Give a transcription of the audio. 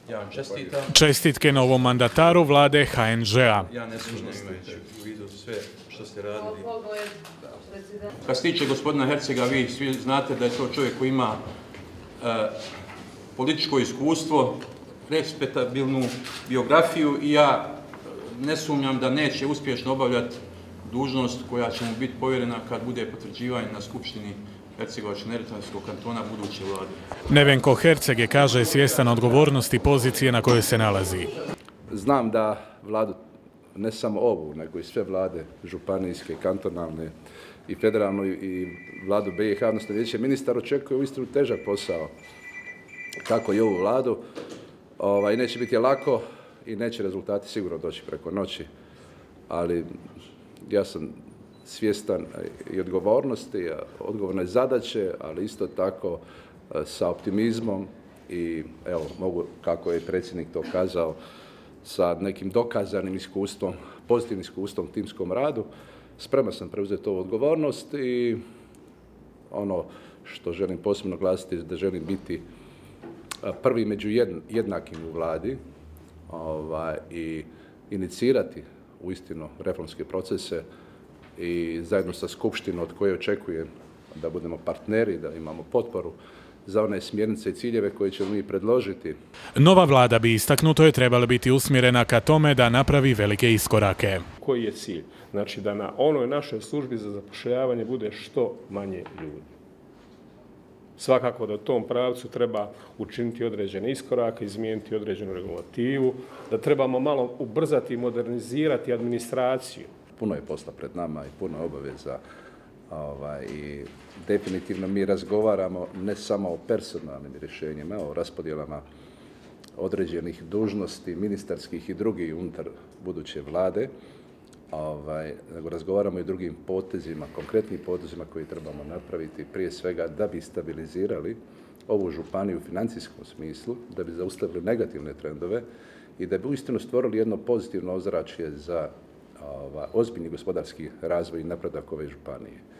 Ja vam čestitam. Čestitke novom mandataru vlade HNŽ-a. Ja ne sumnjam imajući u vidu sve što ste radili. Kad se tiče gospodina Hercega, vi svi znate da je to čovjek koji ima političko iskustvo, respektabilnu biografiju i ja ne sumnjam da neće uspješno obavljati dužnost koja će mu biti povjerena kad bude potvrđivanje na Skupštini Hercegovačko-neretvanskog kantona buduće vlade. Nevenko Herceg kaže svjestan odgovornosti pozicije na kojoj se nalazi. Znam da vladu, ne samo ovu, nego i sve vlade županijske, kantonalne i federalnu i vladu BiH, odnosno vijeće ministara očekuje uistinu težak posao, kako i ovu vladu. Neće biti lako i neće rezultati sigurno doći preko noći, ali ja sam svjestan i odgovornosti, odgovorne zadaće, ali isto tako sa optimizmom i evo, mogu, kako je predsjednik to kazao, sa nekim dokazanim iskustvom, pozitivnim iskustvom u timskom radu. Spreman sam preuzeti ovu odgovornost i ono što želim posebno glasiti je da želim biti prvi među jednakim u vladi i inicirati uistinu reformske procese i zajedno sa Skupštinom od koje očekujem da budemo partneri, da imamo potporu za one smjernice i ciljeve koje ćemo mi predložiti. Nova vlada bi istaknuto je trebala biti usmjerena ka tome da napravi velike iskorake. Koji je cilj? Znači da na onoj našoj službi za zapošljavanje bude što manje ljudi. Svakako da u tom pravcu treba učiniti određene iskorake, izmijeniti određenu regulativu, da trebamo malo ubrzati i modernizirati administraciju. Puno je posla pred nama i puno obaveza i definitivno mi razgovaramo ne samo o personalnim rješenjima, o raspodjelama određenih dužnosti, ministarskih i drugih unutar buduće vlade, nego razgovaramo i o drugim potezima, konkretnim potezima koje trebamo napraviti prije svega da bi stabilizirali ovu županiju u financijskom smislu, da bi zaustavili negativne trendove i da bi uistinu stvorili jedno pozitivno ozračje za ozbiljni gospodarski razvoj i napredak ove županije.